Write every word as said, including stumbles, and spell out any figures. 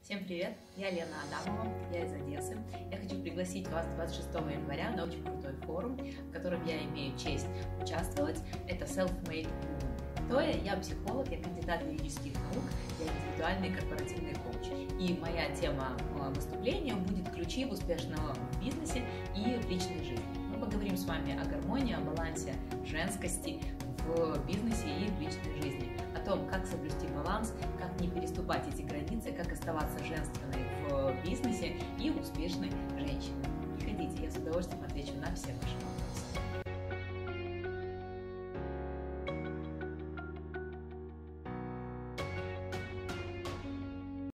Всем привет! Я Лена Адамова, я из Одессы. Я хочу пригласить вас двадцать шестого января на очень крутой форум, в котором я имею честь участвовать. Это Self-Made Woman. То я, я психолог, я кандидат юридических наук, я индивидуальный корпоративный коуч. И моя тема выступления будет ключи в успешном бизнесе и в личной жизни. Мы поговорим с вами о гармонии, о балансе женскости в бизнесе и в личной жизни. О том, как соблюсти баланс, как не переступать эти границы, как оставаться женственной в бизнесе и успешной женщиной. Приходите, я с удовольствием отвечу на все ваши вопросы.